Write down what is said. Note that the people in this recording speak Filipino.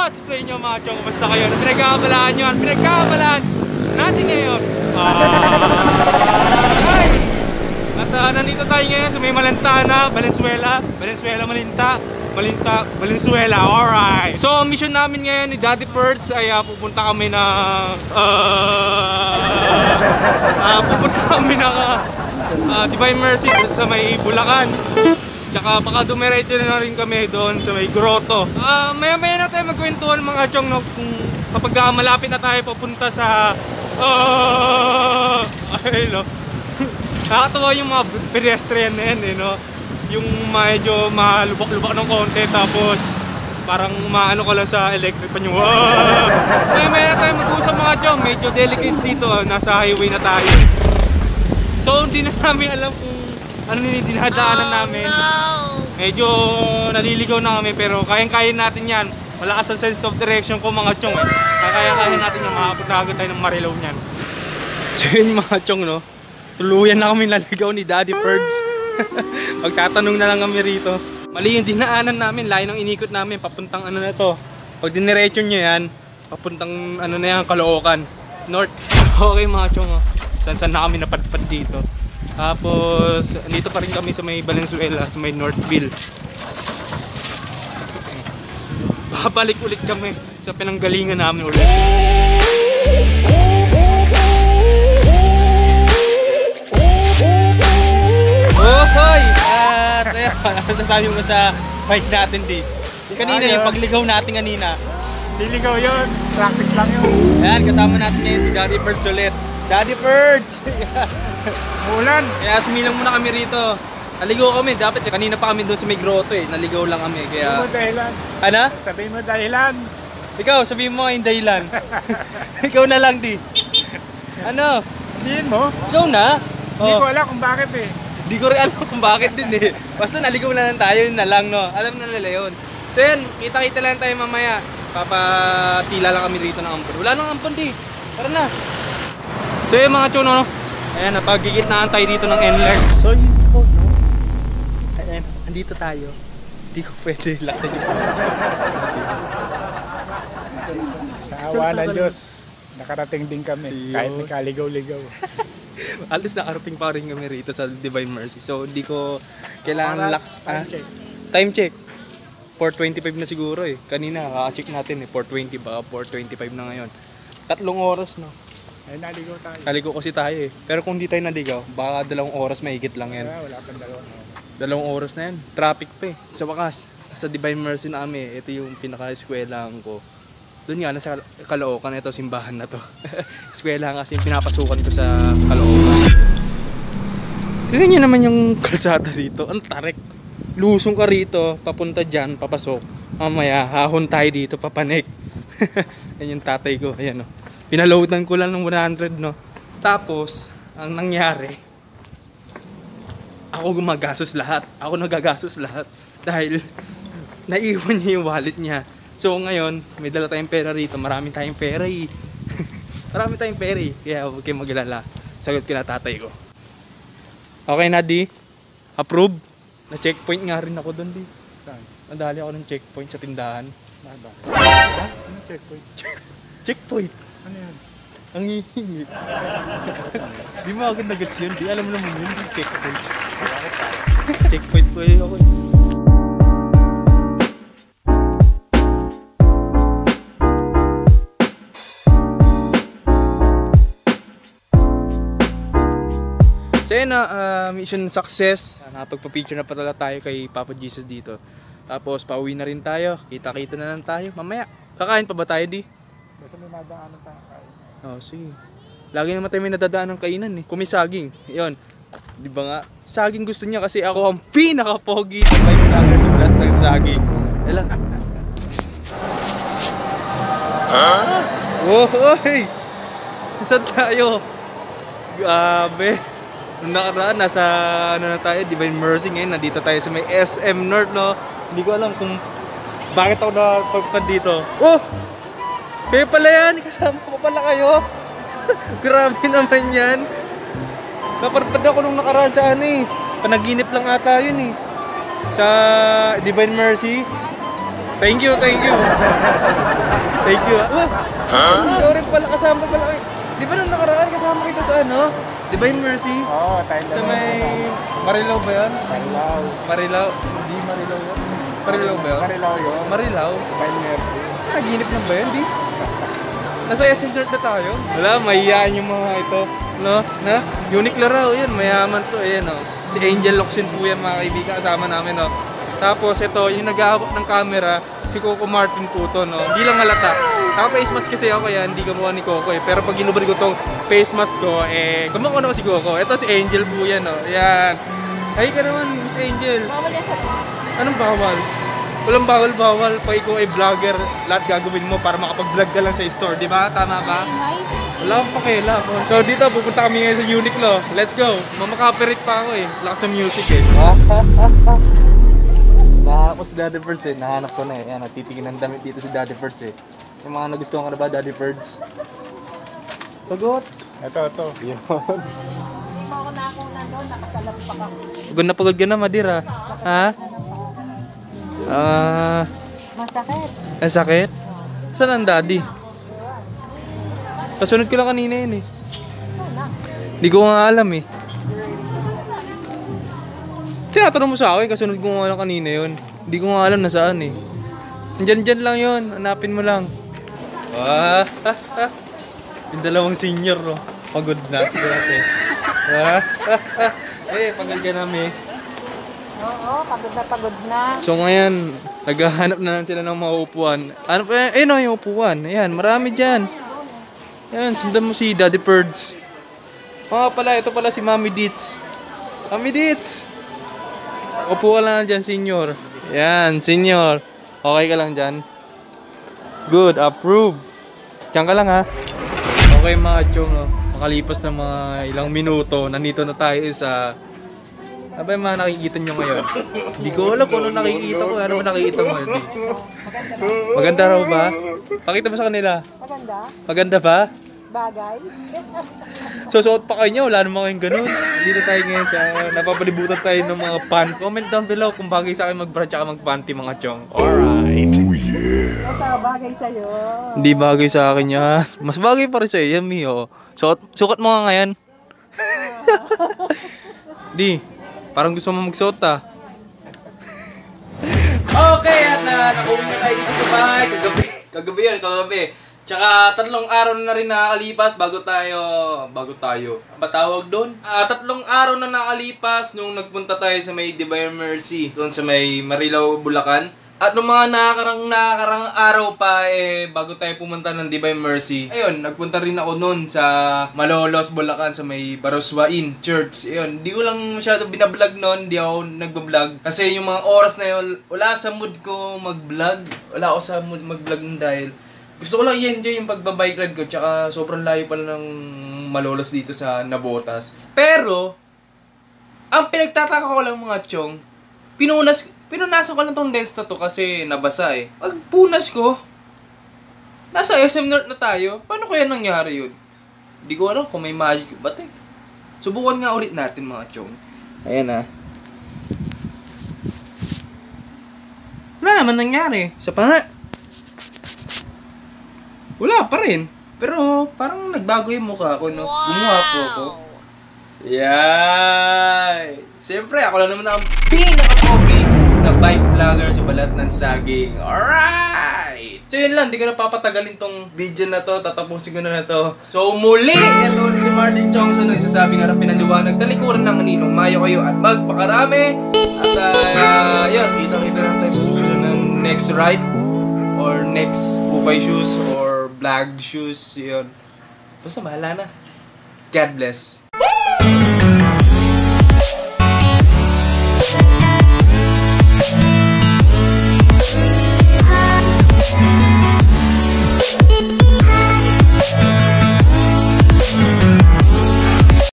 What's up sa inyo mga chong? Basta kayo na pinagkakabalaan nyo at pinagkakabalaan natin ngayon. At nandito tayo ngayon sa may Malantana, Valenzuela, Valenzuela, alright. So ang mission namin ngayon ni Daddy Perds ay pupunta kami ng Divine Mercy sa may Bulacan. Tsaka baka dumiretso na rin kami doon sa may grotto. Maya-maya na tayo magkwentuhan mga chong, no, kung kapag malapit na tayo papunta sa nakakatawa yung mga pedestrian na yan, eh, no? Yung medyo malubak-lubak ng konti, tapos parang umaano ka lang sa electric pa nyo. Maya-maya na tayo mag-usap mga chong. Medyo delicates dito, nasa highway na tayo. So hindi na namin alam kung ano nila dinadaanan namin. Medyo naliligaw na kami, pero kayang-kaya natin yan. Malakas ang sense of direction ko mga chong, eh. Kaya-kaya natin yan, makapot na agad tayo ng Marilaw niyan. So yun mga chong, no, tuluyan na kami naligaw ni Daddy Perds. Magtatanong na lang kami rito. Mali yung dinaanan namin, layo ng inikot namin, papuntang ano na to. Pag diniretso nyo yan, papuntang ano na yan, Caloocan North. Okay mga chong, oh. Saan na kami napadpad dito. Tapos, dito pa rin kami sa may Valenzuela, sa may Northville. Babalik ulit kami sa pinanggalingan namin ulit. Oh, hoy! At ayun, ano sasabi mo sa bike natin, di? Kanina, yung pagligaw natin kanina. Liligaw yun, practice lang yun. Ayan, kasama natin ngayon si Daddy Perds ulit. Daddy Perds! Ulan! Kaya sumilang muna kami rito. Naligaw kami, dapat kanina pa kami doon sa may grotto, eh. Naligaw lang kami, kaya... Sabihin mo dahilan. Ano? Sabihin mo dahilan. Ikaw, sabihin mo nga yung dahilan. Ikaw na lang, di. Ano? Sabihin mo? Ikaw na? Hindi ko alam kung bakit eh. Hindi ko rin alam kung bakit din eh. Basta naligaw na lang tayo, yun na lang, no? Alam na nila yun. So yan, kita-kita lang tayo mamaya. Papatila lang kami rito ng ampon. Wala nang ampon, di. Tara na. So yun mga chono, no? Ayan, napagigitnaan tayo dito ng NLEX. So yun po, no? Ayan, andito tayo. Hindi ko pwede laksan yung Sa awa ng Diyos, nakarating din kami. Kahit nagkaligaw-ligaw. Alis nakarating pa rin kami rito sa Divine Mercy. So hindi ko kailangan Time check. Time check. 4:25 na siguro eh. Kanina kaka-check natin eh. 4:20 baka 4:25 na ngayon. 3 oras, no? Ay, naligaw tayo. Naligaw kasi tayo eh. Pero kung di tayo naligaw, baka 2 oras mahigit lang yan. Wala pang 2 oras. 2 oras na yan. Traffic pa eh. Sa wakas, sa Divine Mercy na kami, ito yung pinaka-eskwelahan ko. Doon nga, nasa Caloocan, ito simbahan na to. Eskwelahan kasi yung pinapasukan ko sa Caloocan. Tignan nyo naman yung kalsada rito. Ang tarek. Lusong ka rito, papunta dyan, papasok. Mamaya, hahon tayo dito, papanik. Yan yung tatay ko. Ayan o. Pinaloadan ko lang ng 100, no. Tapos, ang nangyari, ako gumagastos lahat. Ako nagagastos lahat. Dahil, naiwan niya yung wallet niya. So ngayon, may dala tayong pera rito. Marami tayong pera eh. Marami tayong pera eh. Kaya huwag kayong maglala. Sagot ko na tatay ko. Okay na, di? Approve? Na-checkpoint nga rin ako doon, di. Nadali ako ng checkpoint sa tindahan. Ha? Ano checkpoint? Checkpoint? Ano yan? Ang hihingi. Di mo agad nagets yun, di. Alam mo naman yun, di checkpoint. Checkpoint po eh ako. So yun na, mission success. Nakapagpa-picture na pala tayo kay Papa Jesus dito. Tapos pauwi na rin tayo. Kita-kita na lang tayo. Mamaya, kakain pa ba tayo, di? Kasi may nadaanan tayo kain. Oh, sige. Lagi naman tayo may nadadaan ng kainan eh. Kung may saging, yun. Di ba nga? Saging gusto niya kasi ako ang pinaka-pogi na may vlogger sa lahat ng saging. Hala. Oh, hoy! Saan tayo? Grabe. Nung nakaraan, nasa ano na tayo, Divine Mercy. Ngayon, nandito tayo sa may SM North, no? Hindi ko alam kung bakit ako napagpad dito. Oh! Kayo pala yan! Kasama ko pala kayo! Grabe naman yan! Naparpad ako nung nakaraan sa ano eh. Panaginip lang ata yun eh. Sa Divine Mercy. Thank you. Thank you. Ikaw rin pala, kasama pala kayo. Di ba nung nakaraan kasama kita sa ano? Di ba yung Mercy? Oo, tayo Sa may Marilao ba yun? Marilao. Marilao? Hindi Marilao yun. Marilao ba yun? Marilao yun. Marilao? By Mercy. Naginip lang ba yun? Di? Nasa SM Dirt na tayo? Wala, mahiyaan yung mga ito. No? Na? Unique laraw yan, mayaman to. Ayan o. Si Angel Locsin po yan mga kaibigan, kasama namin o. Tapos ito, yung nag-aabot ng camera, si Coco Martin po to, no? Hindi lang halata. Naka-face mask kasi ako kaya hindi gumawa ni Coco eh. Pero pag inubad ko tong face mask ko, gumawa na ko si Coco. Ito si Angel po yan, no? Ayan. Ay ka naman, Miss Angel. Bawal yan sa Anong bawal? Walang bawal. Pag ikaw ay vlogger, lahat gagawin mo para makapag-vlog ka lang sa store, di ba? Tama ba? Wala akong pakialam. So dito, pupunta kami ngayon sa Uniqlo. Let's go. Mamaka-operate pa ako eh. Lakas sa music eh. Nahanap ko si Daddy Birds eh. Nahanap ko na eh. Ayan, natitingin ng damit dito si Daddy Birds eh. Yung mga nagustuhan ka na ba, Daddy Birds? Sagot. Ito. Hindi Yun. mo ako nakuna doon, nakasalampak ako. Pagod ka na, Madira. Ha? Masakit. Ang sakit? Saan ang daddy? Kasunod ko lang kanina yun eh. Hindi ko nga alam eh. Tinatanong mo sa akin, kasunod ko nga lang kanina yun. Hindi ko nga alam na saan eh. Nandyan lang yun, hanapin mo lang. Yung dalawang senior oh. Pagod na. Pagod ka namin. Oo, pagod na. So ngayon, naghahanap na lang sila ng mga upuan. Ano pa? No, yung upuan. Ayan, marami dyan. Ayan, sundan mo si Daddy Birds. Pala, ito pala si Mami Dits. Mami Dits! Upo ka lang dyan, senior. Ayan, senior. Okay ka lang dyan? Good, approve. Diyan ka lang ha. Okay mga chong, no? Makalipas na mga ilang minuto, nandito na tayo sa... Ano ba yung mga nakikita nyo ngayon? Hindi ko alam kung ano nakikita ko. Ano ba nakikita mo? Maganda raw ba? Pakita mo sa kanila. Maganda? Maganda ba? Bagay? Susuot pa kayo niya, wala namang kayong ganun. Dito tayo ngayon sa napapalibutan tayo ng mga pan. Comment down below kung bagay sa akin mag-bra tsaka mag-panty mga chong. Alright. Basta bagay sa'yo. Hindi bagay sa akin yan. Mas bagay pa rin sa'yo yan, Mio. Sukat mo nga ngayon. Di, parang gusto mo magsuot ah. Okay, at nakauwi na tayo dito sa bahay. Kagabi. Tsaka 3 araw na rin nakakalipas bago tayo, matawag doon? 3 araw na nakalipas nung nagpunta tayo sa may Divine Mercy, doon sa may Marilao, Bulacan. At nung mga nakakarang araw pa bago tayo pumunta ng Divine Mercy, ayun, nagpunta rin ako noon sa Malolos, Bulacan, sa may Baroswain Church. Ayun, di ko lang masyado binablog noon, di ako nagbablog. Kasi yung mga oras na yun, wala sa mood ko mag-vlog. Wala ako sa mood mag-vlog nun dahil gusto ko lang i-enjoy yung pagbabike ride ko, tsaka sobrang layo pala ng Malolos dito sa Nabotas. Pero, ang pinagtataka ko lang mga chong, pinunasan ko lang tong lens na to kasi nabasa eh. Pagpunas ko, nasa SM North na tayo. Paano kaya nangyari yun? Hindi ko alam kung may magic ba eh. Subukan nga ulit natin mga chong. Ayan ah. Wala naman nangyari. Sa pa nga. Wala pa rin. Pero parang nagbago yung mukha ko, no? Gumawa po ako. Yay! Siyempre, ako lang naman ang pinaka-pogi na bike vlogger sa balat ng saging. Alright! So yun lang, di ko na papatagalin tong video na to. Tatapusin ko na to. So muli, ito ulit si Martin Chongson, nagsasabing harapin ang liwanag. Talikuran ng Ninong Mayo kayo at magpakarami. At yun, kita-kita lang tayo sa susunod ng next ride. Or next Pupay shoes or vlog shoes, yun. Basta bahala na. God bless.